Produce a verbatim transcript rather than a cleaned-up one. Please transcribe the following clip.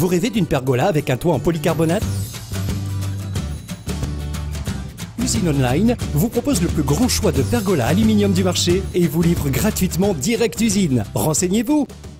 Vous rêvez d'une pergola avec un toit en polycarbonate? Usine Online vous propose le plus grand choix de pergolas aluminium du marché et vous livre gratuitement direct usine. Renseignez-vous!